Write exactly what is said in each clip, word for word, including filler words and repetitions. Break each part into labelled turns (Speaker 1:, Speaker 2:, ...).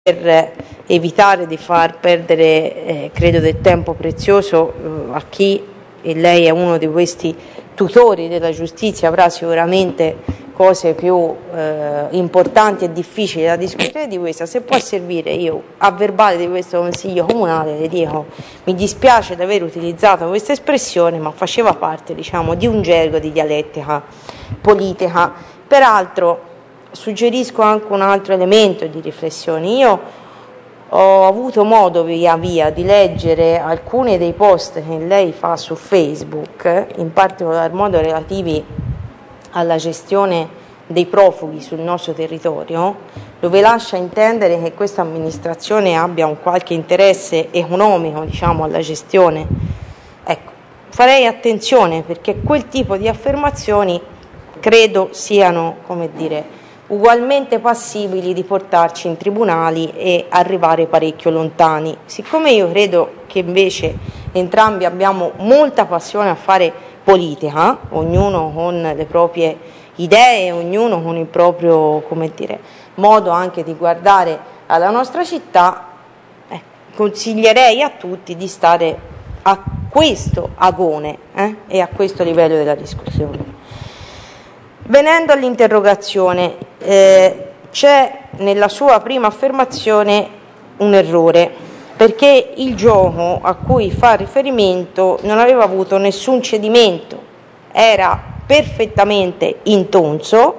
Speaker 1: per evitare di far perdere, eh, credo, del tempo prezioso eh, a chi, e lei è uno di questi tutori della giustizia, avrà sicuramente cose più eh, importanti e difficili da discutere di questa. Se può servire, io a verbale di questo Consiglio Comunale le dico: mi dispiace di aver utilizzato questa espressione, ma faceva parte, diciamo, di un gergo di dialettica politica. Peraltro suggerisco anche un altro elemento di riflessione. Io ho avuto modo via via di leggere alcuni dei post che lei fa su Facebook, in particolar modo relativi alla gestione dei profughi sul nostro territorio, dove lascia intendere che questa amministrazione abbia un qualche interesse economico, diciamo, alla gestione. Ecco, farei attenzione, perché quel tipo di affermazioni credo siano, come dire, ugualmente passibili di portarci in tribunali e arrivare parecchio lontani. Siccome io credo che invece entrambi abbiamo molta passione a fare politica, ognuno con le proprie idee, ognuno con il proprio, come dire, modo anche di guardare alla nostra città, eh, consiglierei a tutti di stare a questo agone eh, e a questo livello della discussione. Venendo all'interrogazione, eh, c'è nella sua prima affermazione un errore, perché il gioco a cui fa riferimento non aveva avuto nessun cedimento, era perfettamente intonso.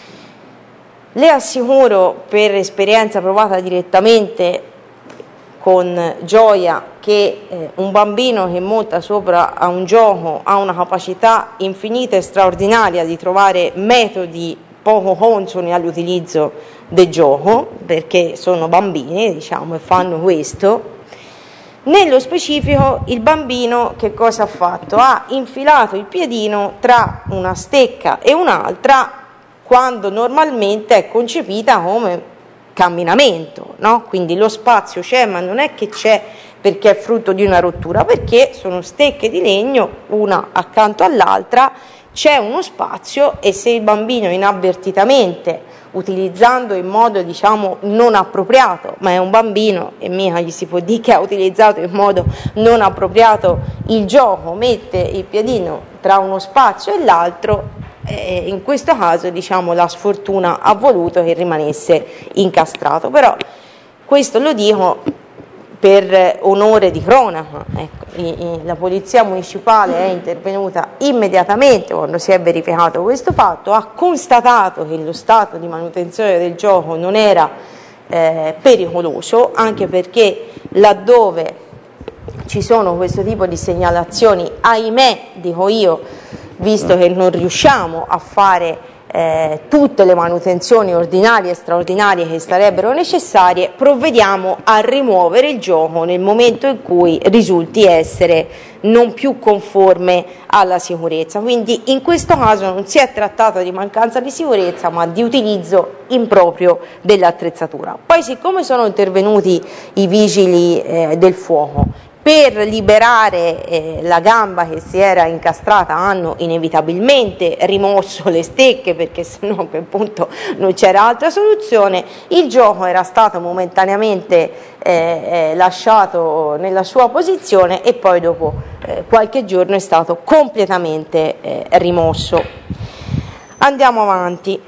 Speaker 1: Le assicuro, per esperienza provata direttamente con gioia, che eh, un bambino che monta sopra a un gioco ha una capacità infinita e straordinaria di trovare metodi poco consoni all'utilizzo del gioco, perché sono bambini, diciamo, e fanno questo. Nello specifico, il bambino che cosa ha fatto? Ha infilato il piedino tra una stecca e un'altra, quando normalmente è concepita come camminamento, no? Quindi lo spazio c'è, ma non è che c'è perché è frutto di una rottura, perché sono stecche di legno una accanto all'altra, c'è uno spazio, e se il bambino inavvertitamente, utilizzando in modo, diciamo, non appropriato, ma è un bambino e mica gli si può dire che ha utilizzato in modo non appropriato il gioco, mette il piedino tra uno spazio e l'altro, eh, in questo caso, diciamo, la sfortuna ha voluto che rimanesse incastrato. Però questo lo dico per onore di cronaca. Ecco, la polizia municipale è intervenuta immediatamente quando si è verificato questo fatto, ha constatato che lo stato di manutenzione del gioco non era eh, pericoloso, anche perché laddove ci sono questo tipo di segnalazioni, ahimè, dico io, visto che non riusciamo a fare Eh, tutte le manutenzioni ordinarie e straordinarie che sarebbero necessarie, provvediamo a rimuovere il gioco nel momento in cui risulti essere non più conforme alla sicurezza. Quindi in questo caso non si è trattato di mancanza di sicurezza, ma di utilizzo improprio dell'attrezzatura. Poi, siccome sono intervenuti i vigili eh, del fuoco per liberare eh, la gamba che si era incastrata, hanno inevitabilmente rimosso le stecche, perché sennò a quel punto non c'era altra soluzione. Il gioco era stato momentaneamente eh, eh, lasciato nella sua posizione e poi dopo eh, qualche giorno è stato completamente eh, rimosso. Andiamo avanti.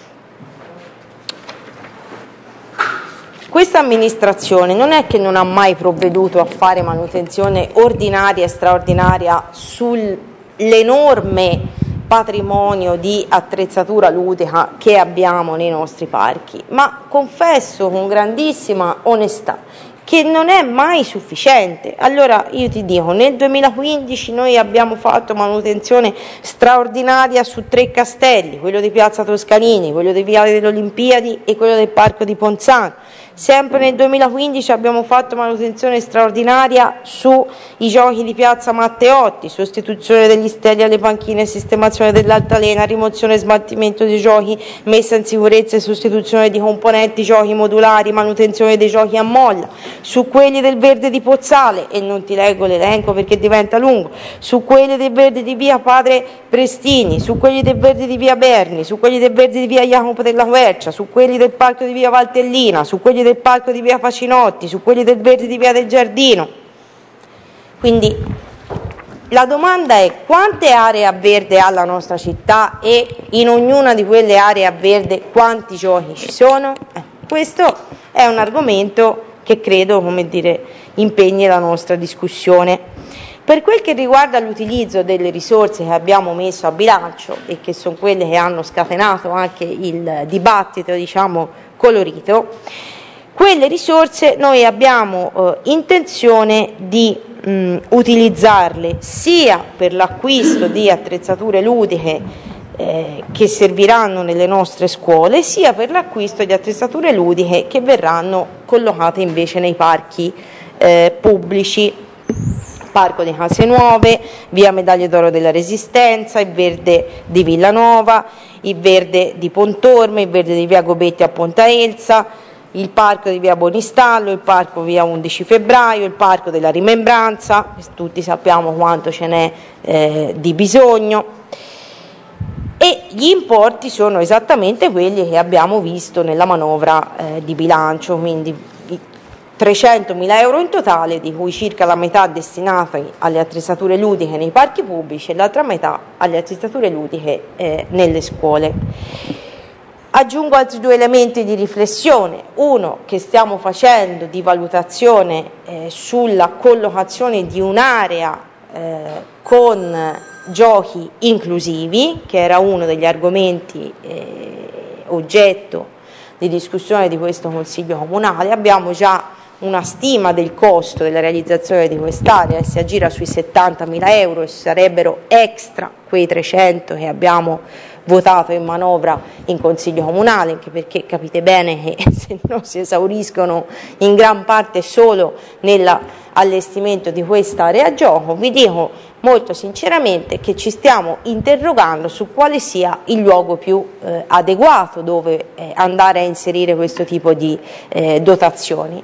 Speaker 1: Questa amministrazione non è che non ha mai provveduto a fare manutenzione ordinaria e straordinaria sull'enorme patrimonio di attrezzatura ludica che abbiamo nei nostri parchi, ma confesso con grandissima onestà che non è mai sufficiente. Allora io ti dico, nel duemilaquindici noi abbiamo fatto manutenzione straordinaria su tre castelli, quello di Piazza Toscanini, quello di Viale delle Olimpiadi e quello del Parco di Ponzano. Sempre nel duemilaquindici abbiamo fatto manutenzione straordinaria sui giochi di Piazza Matteotti, sostituzione degli steli alle panchine, sistemazione dell'altalena, rimozione e smaltimento dei giochi, messa in sicurezza e sostituzione di componenti giochi modulari, manutenzione dei giochi a molla. Su quelli del Verde di Pozzale, e non ti leggo l'elenco perché diventa lungo, su quelli del Verde di via Padre Prestini, su quelli del Verde di via Berni, su quelli del Verde di via Jacopo della Quercia, su quelli del Parco di via Valtellina, su quelli del parco di via Facinotti, su quelli del verde di via del Giardino. Quindi la domanda è: quante aree a verde ha la nostra città e in ognuna di quelle aree a verde quanti giochi ci sono? Eh, questo è un argomento che credo, come dire, impegni la nostra discussione. Per quel che riguarda l'utilizzo delle risorse che abbiamo messo a bilancio e che sono quelle che hanno scatenato anche il dibattito, diciamo, colorito, quelle risorse noi abbiamo eh, intenzione di mh, utilizzarle sia per l'acquisto di attrezzature ludiche eh, che serviranno nelle nostre scuole, sia per l'acquisto di attrezzature ludiche che verranno collocate invece nei parchi eh, pubblici. Parco di Case Nuove, via Medaglie d'Oro della Resistenza, il verde di Villanova, il verde di Pontorme, il verde di via Gobetti a Ponta Elsa, il parco di via Bonistallo, il parco via undici febbraio, il parco della Rimembranza, tutti sappiamo quanto ce n'è eh, di bisogno, e gli importi sono esattamente quelli che abbiamo visto nella manovra eh, di bilancio, quindi trecentomila euro in totale, di cui circa la metà destinata alle attrezzature ludiche nei parchi pubblici e l'altra metà alle attrezzature ludiche eh, nelle scuole. Aggiungo altri due elementi di riflessione: uno che stiamo facendo di valutazione eh, sulla collocazione di un'area eh, con giochi inclusivi, che era uno degli argomenti eh, oggetto di discussione di questo Consiglio Comunale. Abbiamo già una stima del costo della realizzazione di quest'area e si aggira sui settantamila euro, e sarebbero extra quei trecento che abbiamo votato in manovra in Consiglio Comunale, anche perché capite bene che se no si esauriscono in gran parte solo nell'allestimento di questa area gioco. Vi dico molto sinceramente che ci stiamo interrogando su quale sia il luogo più eh, adeguato dove eh, andare a inserire questo tipo di eh, dotazioni,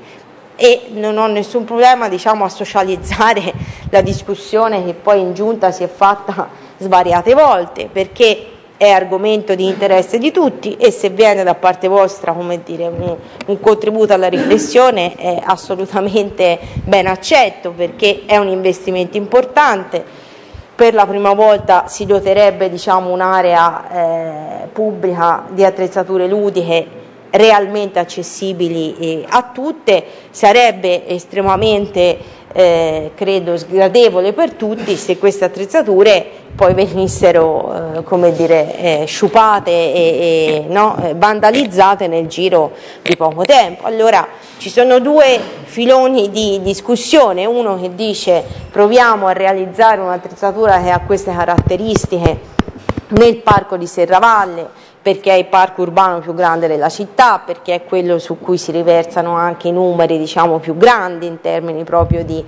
Speaker 1: e non ho nessun problema, diciamo, a socializzare la discussione che poi in giunta si è fatta svariate volte, perché è argomento di interesse di tutti, e se viene da parte vostra, come dire, un, un contributo alla riflessione è assolutamente ben accetto, perché è un investimento importante. Per la prima volta si doterebbe, diciamo, un'area eh, pubblica di attrezzature ludiche realmente accessibili eh, a tutte. Sarebbe estremamente eh, credo sgradevole per tutti se queste attrezzature poi venissero eh, come dire eh, sciupate e, e no, vandalizzate nel giro di poco tempo. Allora ci sono due filoni di discussione: uno che dice proviamo a realizzare un'attrezzatura che ha queste caratteristiche nel parco di Serravalle, perché è il parco urbano più grande della città, perché è quello su cui si riversano anche i numeri, diciamo, più grandi in termini proprio di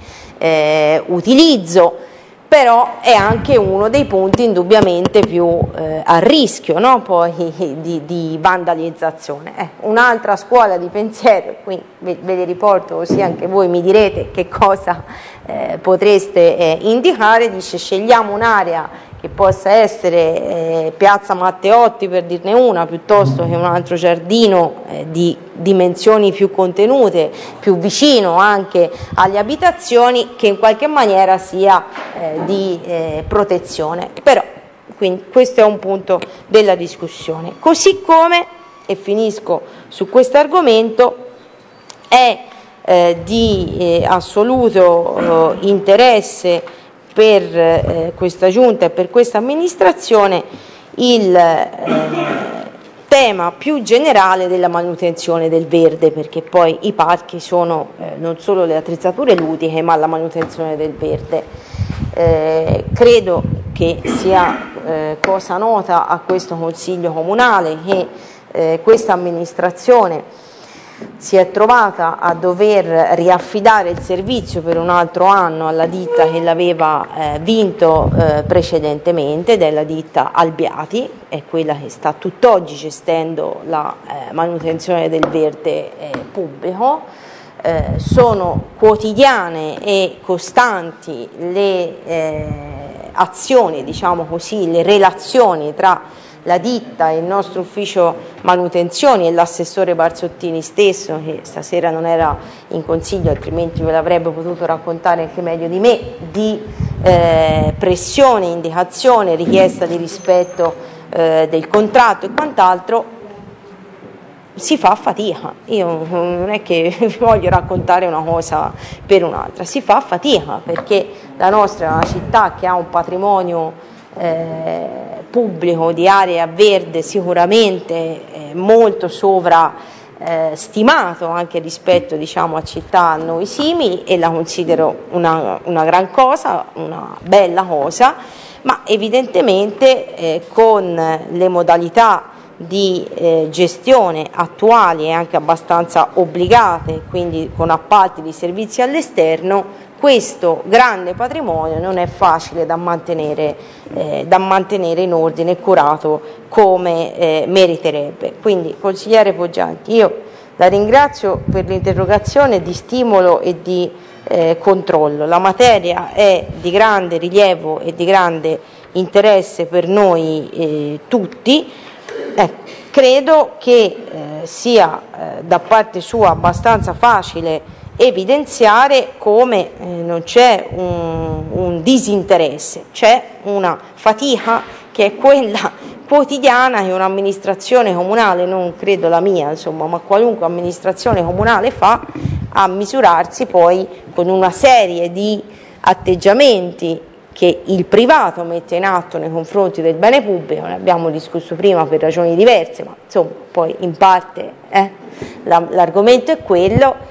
Speaker 1: eh, utilizzo, però è anche uno dei punti indubbiamente più eh, a rischio, no? Poi di, di vandalizzazione. Eh, un'altra scuola di pensiero, qui ve, ve li riporto così anche voi mi direte che cosa eh, potreste eh, indicare. Dice: scegliamo un'area che possa essere eh, Piazza Matteotti, per dirne una, piuttosto che un altro giardino eh, di dimensioni più contenute, più vicino anche alle abitazioni, che in qualche maniera sia eh, di eh, protezione. Però, quindi, questo è un punto della discussione. Così come, e finisco su questo argomento, è eh, di eh, assoluto eh, interesse per eh, questa Giunta e per questa amministrazione il eh, tema più generale della manutenzione del verde, perché poi i parchi sono eh, non solo le attrezzature ludiche ma la manutenzione del verde. Eh, credo che sia eh, cosa nota a questo Consiglio Comunale che eh, questa amministrazione si è trovata a dover riaffidare il servizio per un altro anno alla ditta che l'aveva eh, vinto eh, precedentemente, ed è la ditta Albiati, è quella che sta tutt'oggi gestendo la eh, manutenzione del verde eh, pubblico. Eh, sono quotidiane e costanti le eh, azioni, diciamo così, le relazioni tra la ditta, il nostro ufficio manutenzioni e l'assessore Barzottini stesso, che stasera non era in consiglio, altrimenti ve l'avrebbe potuto raccontare anche meglio di me, di eh, pressione, indicazione, richiesta di rispetto eh, del contratto e quant'altro, si fa fatica. Io non è che vi voglio raccontare una cosa per un'altra, si fa fatica perché la nostra è una città che ha un patrimonio eh, pubblico di area verde sicuramente eh, molto sovra eh, stimato anche rispetto, diciamo, a città a noi simili, e la considero una, una gran cosa, una bella cosa, ma evidentemente eh, con le modalità di eh, gestione attuali e anche abbastanza obbligate, quindi con appalti di servizi all'esterno, questo grande patrimonio non è facile da mantenere, eh, da mantenere in ordine e curato come eh, meriterebbe. Quindi, consigliere Poggianti, io la ringrazio per l'interrogazione di stimolo e di eh, controllo. La materia è di grande rilievo e di grande interesse per noi eh, tutti. Eh, credo che eh, sia eh, da parte sua abbastanza facile evidenziare come eh, non c'è un, un disinteresse, c'è una fatica che è quella quotidiana che un'amministrazione comunale, non credo la mia, insomma, ma qualunque amministrazione comunale fa, a misurarsi poi con una serie di atteggiamenti che il privato mette in atto nei confronti del bene pubblico. Ne abbiamo discusso prima per ragioni diverse, ma insomma poi in parte eh, l'argomento è quello,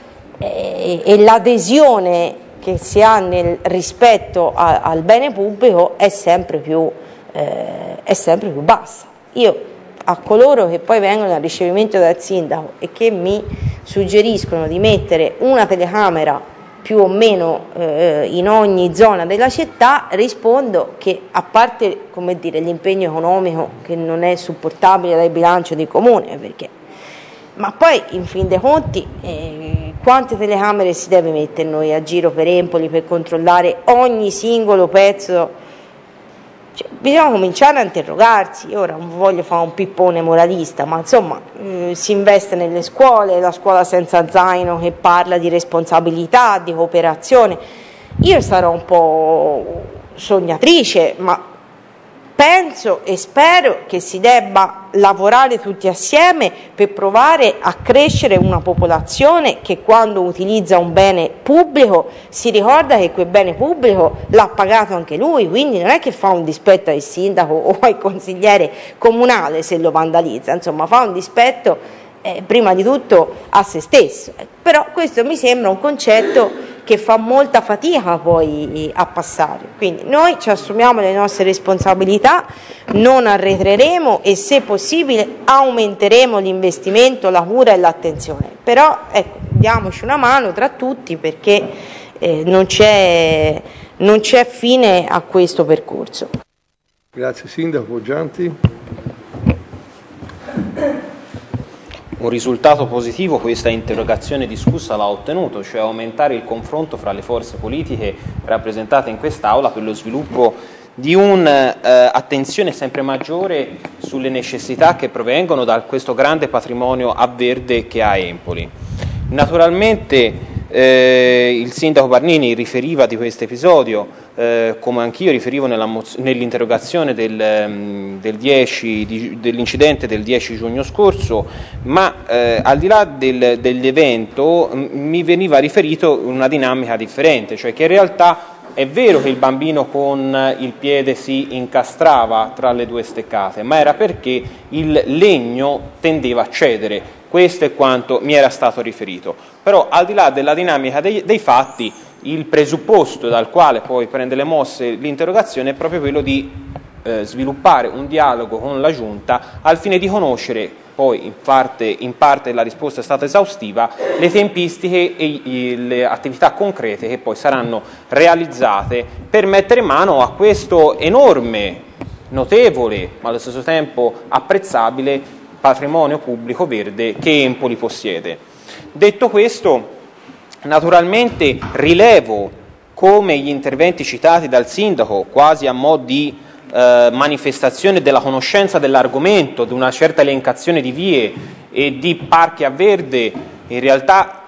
Speaker 1: eh, e l'adesione che si ha nel rispetto a, al bene pubblico è sempre più, eh, è sempre più bassa. Io a coloro che poi vengono al ricevimento dal sindaco e che mi suggeriscono di mettere una telecamera più o meno eh, in ogni zona della città, rispondo che, a parte, come dire, l'impegno economico che non è supportabile dal bilancio di comune, perché, ma poi in fin dei conti eh, quante telecamere si deve mettere noi a giro per Empoli per controllare ogni singolo pezzo? Cioè, bisogna cominciare a interrogarsi. Io ora non voglio fare un pippone moralista, ma insomma eh, si investe nelle scuole, la scuola senza zaino che parla di responsabilità, di cooperazione. Io sarò un po' sognatrice, ma penso e spero che si debba lavorare tutti assieme per provare a crescere una popolazione che, quando utilizza un bene pubblico, si ricorda che quel bene pubblico l'ha pagato anche lui, quindi non è che fa un dispetto al sindaco o al consigliere comunale se lo vandalizza, insomma fa un dispetto eh, prima di tutto a se stesso. Però questo mi sembra un concetto che fa molta fatica poi a passare. Quindi noi ci assumiamo le nostre responsabilità, non arretreremo e, se possibile, aumenteremo l'investimento, la cura e l'attenzione. Però ecco, diamoci una mano tra tutti, perché eh, non c'è non c'è fine a questo percorso.
Speaker 2: Grazie Sindaco. Poggianti.
Speaker 3: Un risultato positivo questa interrogazione discussa l'ha ottenuto, cioè aumentare il confronto fra le forze politiche rappresentate in quest'Aula per lo sviluppo di un'attenzione eh, sempre maggiore sulle necessità che provengono da questo grande patrimonio a verde che ha Empoli. Naturalmente eh, il sindaco Barnini riferiva di questo episodio, eh, come anch'io riferivo nell'interrogazione del, del dell'incidente del dieci giugno scorso, ma eh, al di là del, dell'evento mi veniva riferito una dinamica differente, cioè che in realtà è vero che il bambino con il piede si incastrava tra le due steccate, ma era perché il legno tendeva a cedere. Questo è quanto mi era stato riferito. Però, al di là della dinamica dei, dei fatti, il presupposto dal quale poi prende le mosse l'interrogazione è proprio quello di eh, sviluppare un dialogo con la Giunta al fine di conoscere, poi in parte, in parte la risposta è stata esaustiva, le tempistiche e, e le attività concrete che poi saranno realizzate per mettere mano a questo enorme, notevole, ma allo stesso tempo apprezzabile patrimonio pubblico verde che Empoli possiede. Detto questo, naturalmente rilevo come gli interventi citati dal sindaco, quasi a mo' di eh, manifestazione della conoscenza dell'argomento, di una certa elencazione di vie e di parchi a verde, in realtà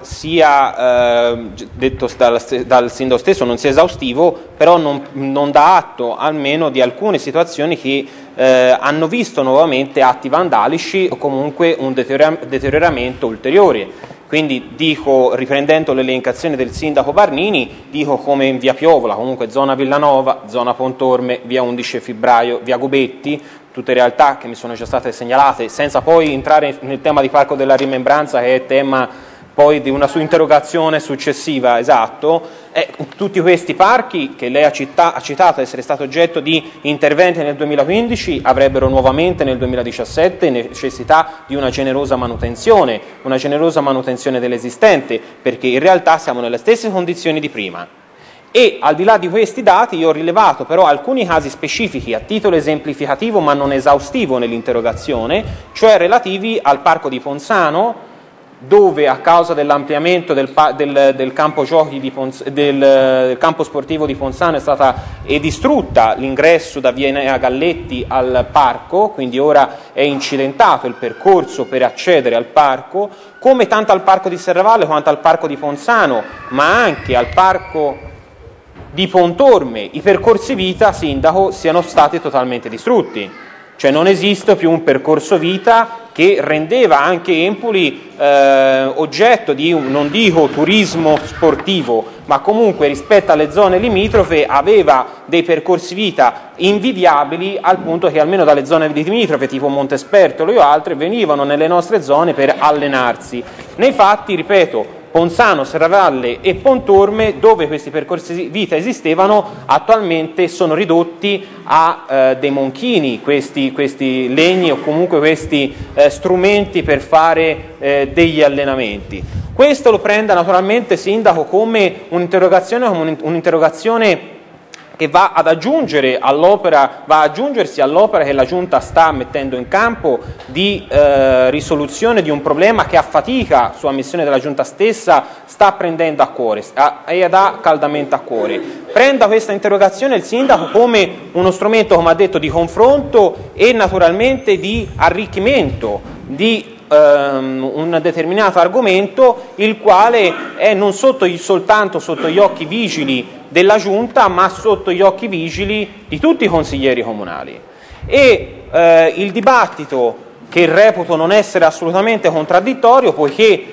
Speaker 3: sia, eh, detto dal, dal sindaco stesso, non sia esaustivo, però non, non dà atto almeno di alcune situazioni che eh, hanno visto nuovamente atti vandalici o comunque un deterioramento ulteriore. Quindi dico, riprendendo l'elencazione del sindaco Barnini, dico come in via Piovola, comunque zona Villanova, zona Pontorme, via undici febbraio, via Gobetti, tutte realtà che mi sono già state segnalate, senza poi entrare nel tema di Parco della Rimembranza, che è tema poi di una sua interrogazione successiva, esatto. Eh, tutti questi parchi che lei ha, città, ha citato essere stato oggetto di interventi nel duemilaquindici avrebbero nuovamente nel duemiladiciassette necessità di una generosa manutenzione, una generosa manutenzione dell'esistente, perché in realtà siamo nelle stesse condizioni di prima. E al di là di questi dati io ho rilevato però alcuni casi specifici a titolo esemplificativo ma non esaustivo nell'interrogazione, cioè relativi al parco di Ponzano, dove a causa dell'ampliamento del, del, del campo giochi di Ponz, del, del campo sportivo di Ponzano è stata è distrutta l'ingresso da via Enea Galletti al parco, quindi ora è incidentato il percorso per accedere al parco, come tanto al parco di Serravalle quanto al parco di Ponzano, ma anche al parco di Pontorme i percorsi vita, sindaco, siano stati totalmente distrutti. Cioè non esiste più un percorso vita che rendeva anche Empoli eh, oggetto di, un, non dico turismo sportivo, ma comunque rispetto alle zone limitrofe aveva dei percorsi vita invidiabili, al punto che almeno dalle zone limitrofe tipo Montespertolo o altre venivano nelle nostre zone per allenarsi. Nei fatti, ripeto, Ponzano, Serravalle e Pontorme, dove questi percorsi vita esistevano, attualmente sono ridotti a eh, dei monchini, questi, questi legni o comunque questi eh, strumenti per fare eh, degli allenamenti. Questo lo prenda naturalmente, sindaco, come un'interrogazione, come un'interrogazione che va ad aggiungere all'opera, va ad aggiungersi all'opera che la Giunta sta mettendo in campo di eh, risoluzione di un problema che a fatica, su ammissione della Giunta stessa, sta prendendo a cuore e dà caldamente a cuore. Prenda questa interrogazione il sindaco come uno strumento, come ha detto, di confronto e naturalmente di arricchimento di um, un determinato argomento, il quale è non sotto, soltanto sotto gli occhi vigili della Giunta, ma sotto gli occhi vigili di tutti i consiglieri comunali. E eh, il dibattito, che reputo non essere assolutamente contraddittorio, poiché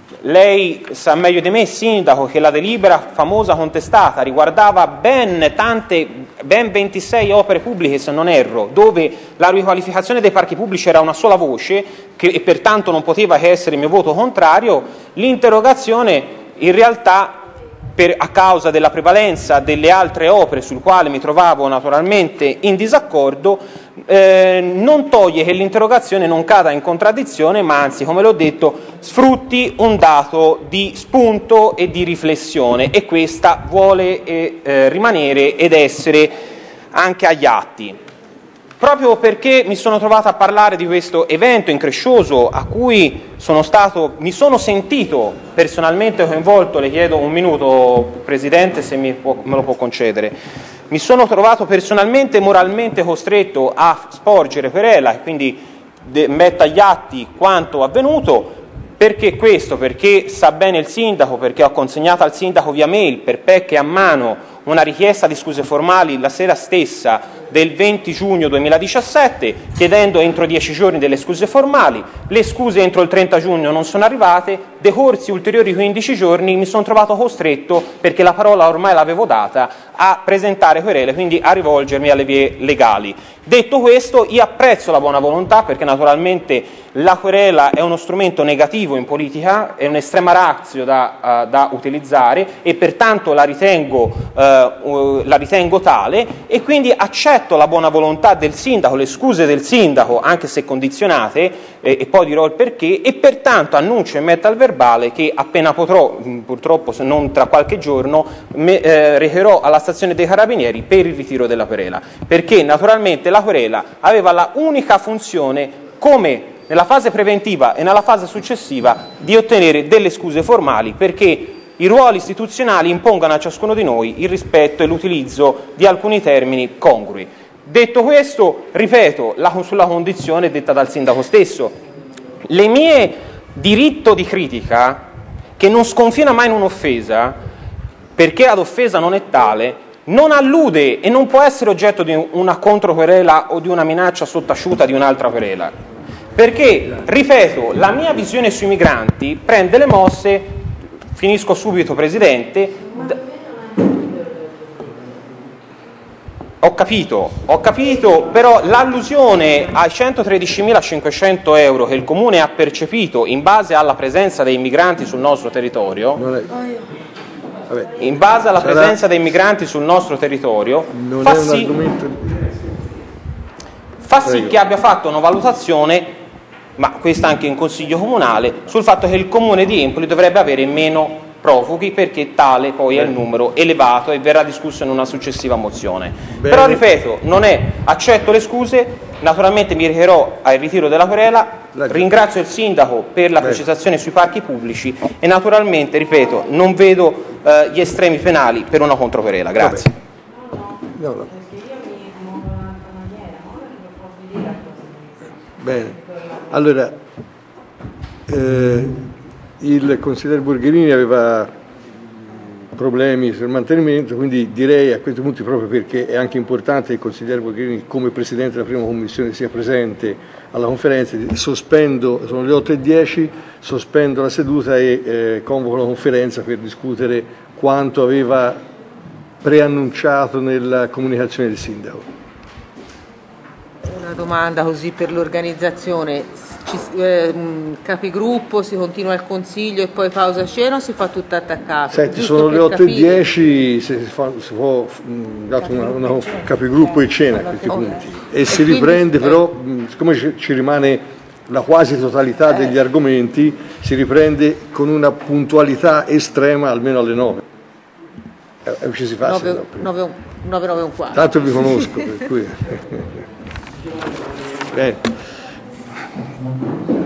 Speaker 3: lei sa meglio di me, sindaco, che la delibera famosa contestata riguardava ben tante, ben ventisei opere pubbliche, se non erro, dove la riqualificazione dei parchi pubblici era una sola voce, che, e pertanto non poteva che essere il mio voto contrario. L'interrogazione in realtà, Per, a causa della prevalenza delle altre opere sul quale mi trovavo naturalmente in disaccordo, eh, non toglie che l'interrogazione non cada in contraddizione, ma anzi, come l'ho detto, sfrutti un dato di spunto e di riflessione, e questa vuole eh, eh, rimanere ed essere anche agli atti. Proprio perché mi sono trovato a parlare di questo evento increscioso a cui sono stato, mi sono sentito personalmente coinvolto, le chiedo un minuto, Presidente, se mi può, me lo può concedere, mi sono trovato personalmente e moralmente costretto a sporgere querela e quindi de, metto agli atti quanto avvenuto. Perché questo? Perché sa bene il sindaco, perché ho consegnato al sindaco via mail per pecche a mano una richiesta di scuse formali la sera stessa del venti giugno duemiladiciassette, chiedendo entro dieci giorni delle scuse formali. Le scuse entro il trenta giugno non sono arrivate, decorsi ulteriori quindici giorni mi sono trovato costretto, perché la parola ormai l'avevo data, a presentare querele, quindi a rivolgermi alle vie legali. Detto questo, io apprezzo la buona volontà, perché naturalmente la querela è uno strumento negativo in politica, è un'estrema ratio da, uh, da utilizzare, e pertanto la ritengo, uh, uh, la ritengo tale, e quindi accetto la buona volontà del sindaco, le scuse del sindaco, anche se condizionate, eh, e poi dirò il perché, e pertanto annuncio e metto al verbale che appena potrò, mh, purtroppo se non tra qualche giorno, me, eh, recherò alla stazione dei Carabinieri per il ritiro della querela, perché naturalmente la querela aveva la unica funzione, come nella fase preventiva e nella fase successiva, di ottenere delle scuse formali, perché i ruoli istituzionali impongano a ciascuno di noi il rispetto e l'utilizzo di alcuni termini congrui. Detto questo, ripeto, la, sulla condizione detta dal sindaco stesso, le mie diritto di critica, che non sconfina mai in un'offesa, perché ad offesa non è tale, non allude e non può essere oggetto di una controquerela o di una minaccia sottaciuta di un'altra querela. Perché, ripeto, la mia visione sui migranti prende le mosse, finisco subito Presidente, Ho capito, ho capito, però l'allusione ai centotredicimilacinquecento euro che il Comune ha percepito in base alla presenza dei migranti sul nostro territorio,
Speaker 2: Non è... Vabbè,
Speaker 3: in base alla
Speaker 2: sarà...
Speaker 3: presenza dei migranti sul nostro territorio,
Speaker 2: non
Speaker 3: fa
Speaker 2: è un
Speaker 3: sì,
Speaker 2: argomento...
Speaker 3: fa sì che abbia fatto una valutazione, ma questa anche in Consiglio Comunale, sul fatto che il Comune di Empoli dovrebbe avere meno profughi, perché tale poi è il numero elevato e verrà discusso in una successiva mozione.
Speaker 2: Bene.
Speaker 3: Però ripeto, non è, accetto le scuse, naturalmente mi recherò al ritiro della querela, ringrazio il sindaco per la
Speaker 2: Bene.
Speaker 3: precisazione sui parchi pubblici e naturalmente, ripeto, non vedo eh, gli estremi penali per una controquerela. Grazie.
Speaker 2: No, no. Bene, allora eh, il consigliere Borgherini aveva problemi sul mantenimento, quindi direi a questi punti, proprio perché è anche importante che il consigliere Borgherini come Presidente della prima commissione sia presente alla conferenza, sospendo, sono le otto e dieci, sospendo la seduta e eh, convoco la conferenza per discutere quanto aveva preannunciato nella comunicazione del sindaco.
Speaker 4: Una domanda così per l'organizzazione. Ci, eh, capigruppo, si continua il consiglio e poi pausa cena o si fa tutto attaccato?
Speaker 2: Senti,
Speaker 4: Giusto
Speaker 2: sono le
Speaker 4: per
Speaker 2: otto e
Speaker 4: capire.
Speaker 2: dieci, si, fa, si può mh, dato una, una capigruppo e cena a questi punti e,
Speaker 4: E
Speaker 2: si
Speaker 4: quindi,
Speaker 2: riprende
Speaker 4: eh.
Speaker 2: però, mh, siccome ci, ci rimane la quasi totalità degli argomenti, si riprende con una puntualità estrema almeno alle nove. E eh, ci si fa
Speaker 4: nove, nove, nove, nove, un quarto.
Speaker 2: tanto vi conosco, per cui... Bene.